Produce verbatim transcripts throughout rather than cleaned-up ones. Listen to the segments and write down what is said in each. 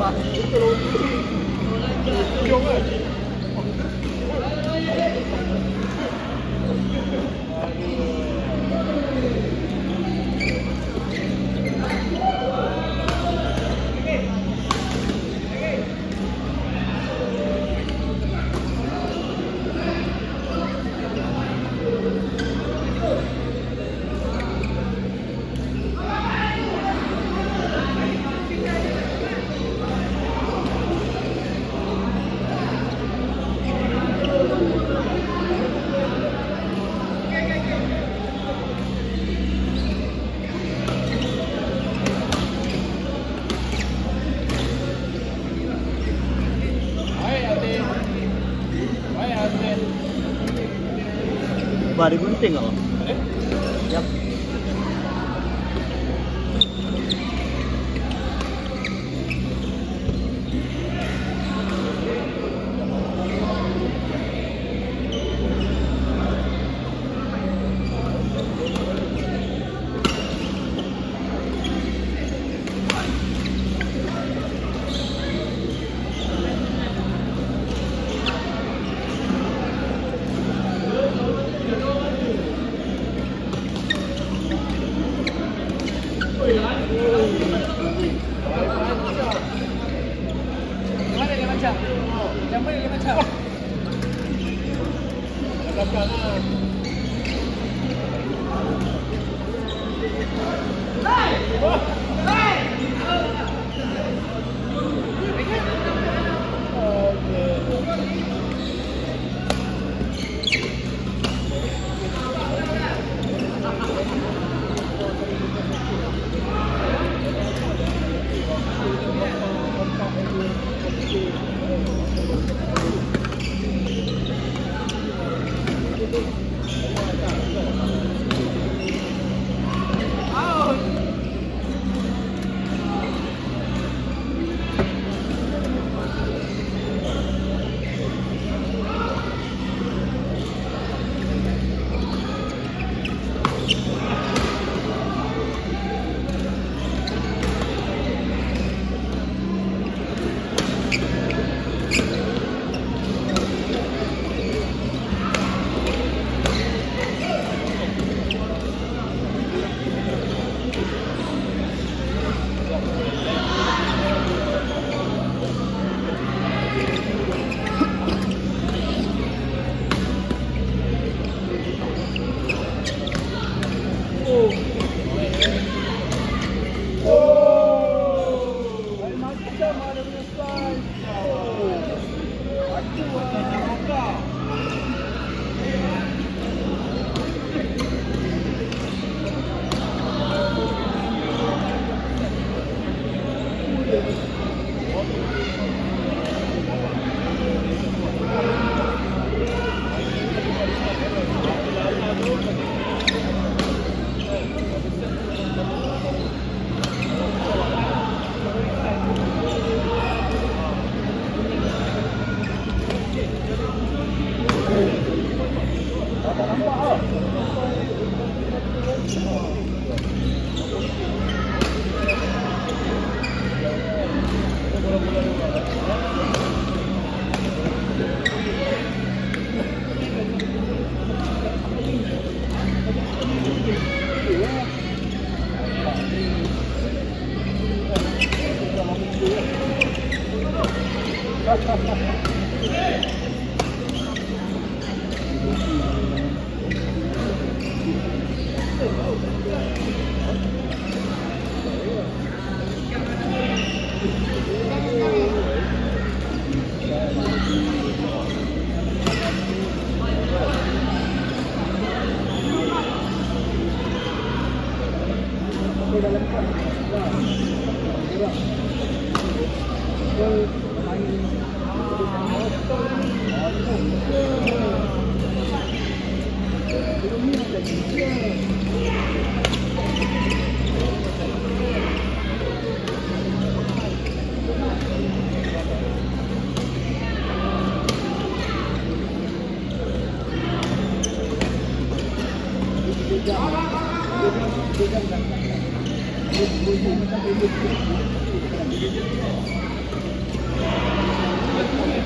lah. Jom kan? Bah, ada gunting kau? Eh? Yap. Mana dia macam? Yang mana dia macam? Belakang lah.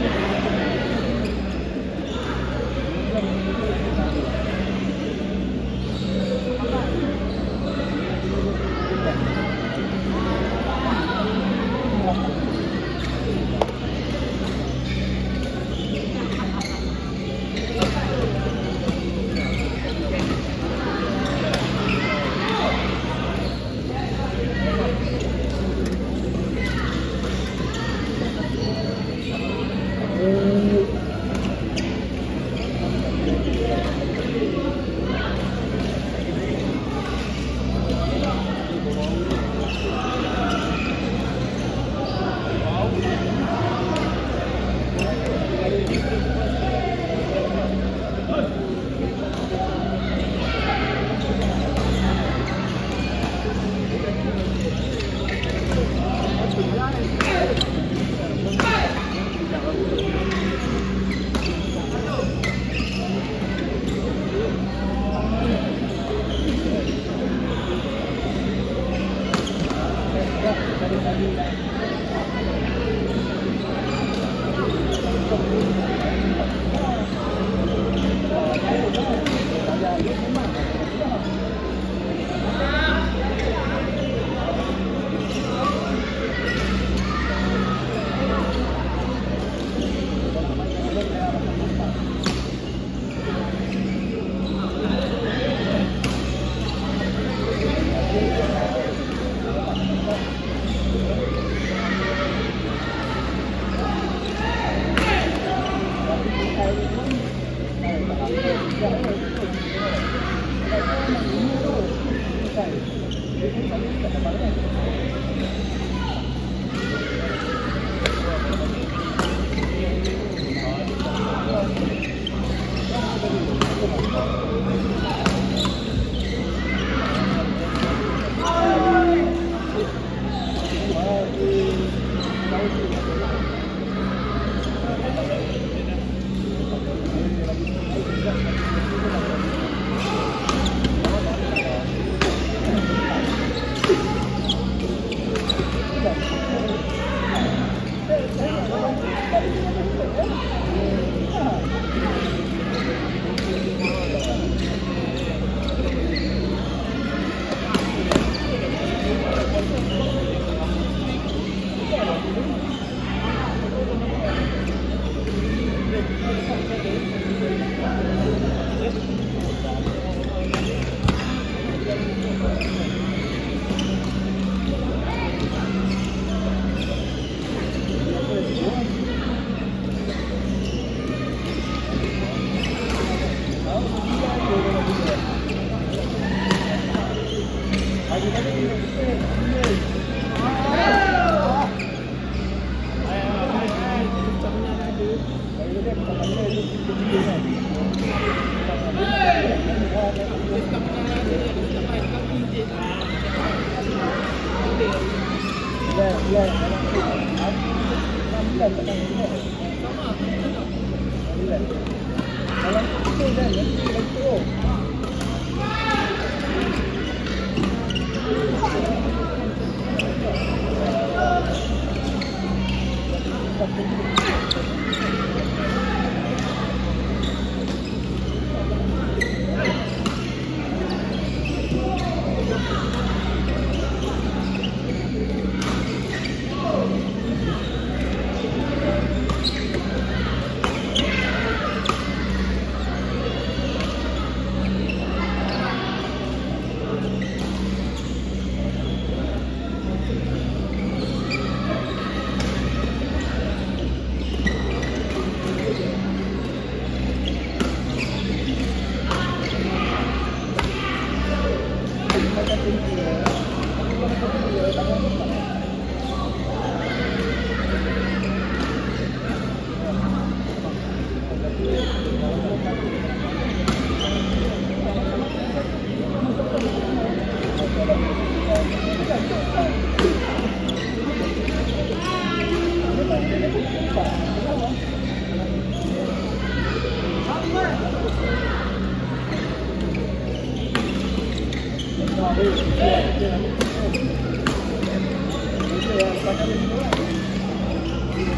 Thank you.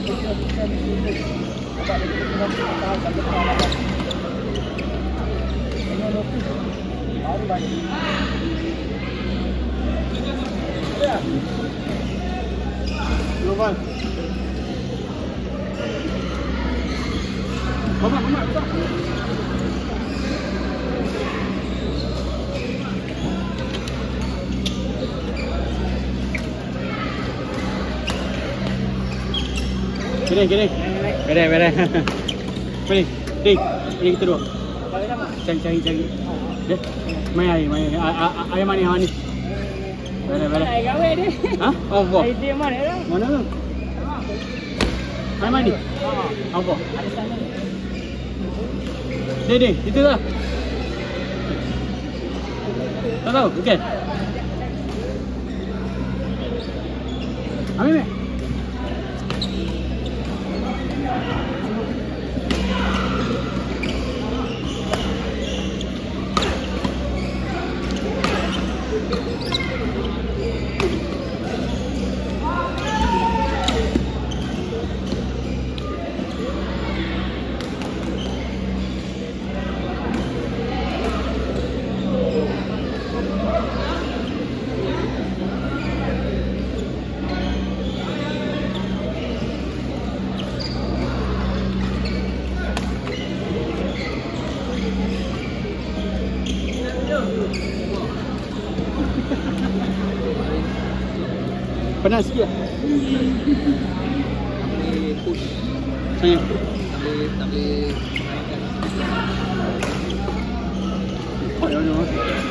Sebab dia kena tahan satu tahun. Dengan notis baru bayar. Ya. Lupa. Mamak, mamak, mamak. Kiri, kiri. Beres, beres. Sini, ding. Ini kita dua. Balik sama. Cari, cari, cari. Deh. Main air, main air. A- a- Air mana, air ni? Beres, beres. Air gawe dia. Ha? Apa? Air dia mana dah? Mana tu? Air mana ni? Ha. Apa? Ada sana. Ding, ding. Itu lah. Tak tahu? Okey. Ambil, ambil. Panas sikit. Boleh push, Saya. tak boleh, tak boleh mainkan. Oh, no, no.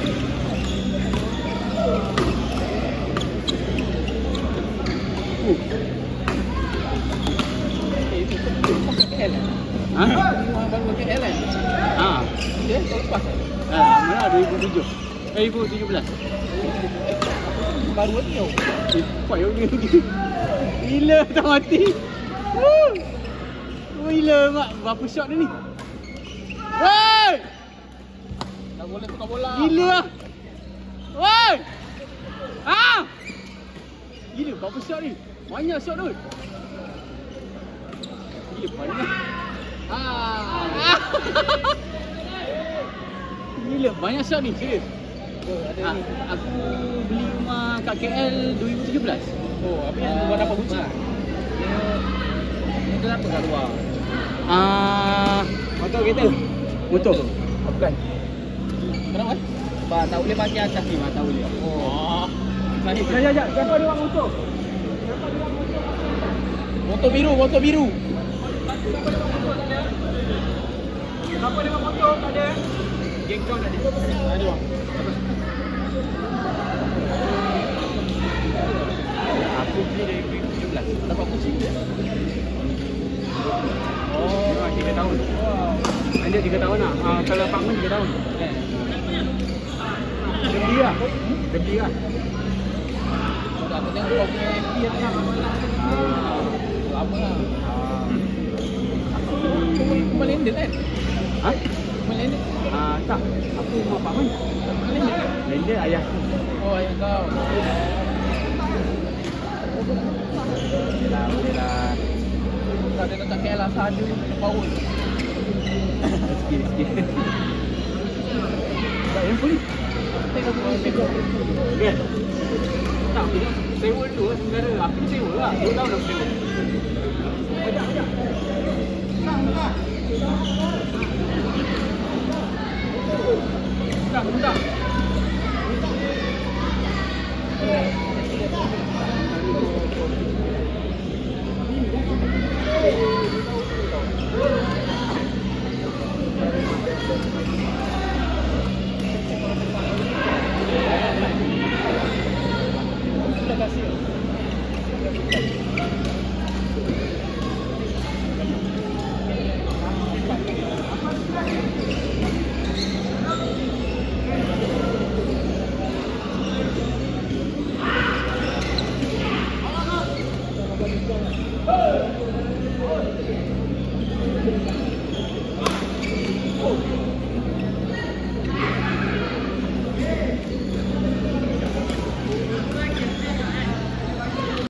Uh. Eh, itu pakai K L kan? Ha? Orang baru pakai K L kan? Ha. Dia tahun lepas kan? Ah, mana dua ribu tujuh. Eh, dua ribu tujuh belas. Baru ni tau. Eh, kuat ya ni. Gila tak mati. Woo. Gila mak, berapa shot dia ni? Woi! Tak boleh tukar bola. Gila ah. Woi! Ah! Gila berapa shot ni? Banyak shot tu. Gila banyak. Ah. Gila banyak shot ni, serius. Oh, ada Ah, ni. aku beli rumah kat K L dua ribu tujuh belas. Oh, apa yang luar dapat kunci? Dia dia kenapa kat luar? Ah, Motor kereta? motor. Oh, bukan. Kenapa? Sebab tak boleh pakai atas ni, tak boleh. Oh. Saya Ya ya ya, siapa dia orang motor? motor biru, motor biru. Siapa dia orang motor tak ada? Geng kau nak dia. Ada bang. Aku beli dari dua ribu tujuh belas. Dapat kunci dia. Oh, tiga tahun. Ada tiga tahun lah. Ah, kalau apartment tiga tahun. Dia beli lah. Dia beli lah. Sudah aku tengok kau punya F B kan. Ah. Lama lah. Ah. Kau kau landed kan? Ha? Kau landed. Ah, tak. Aku rumah apartment. Kau landed kan? Landed ayah aku. Oh, ayah kau. Boleh lah, boleh lah. Tak ada dekat K L asal ada power. Rezeki, rezeki. Tak, handphone ni. Tengok kau tengok. Okey. Tak, aku sewa dulu lah sebenarnya. Aku ni sewa lah. Dua tahun aku sewa. Sekejap, sekejap. Bentar, bentar.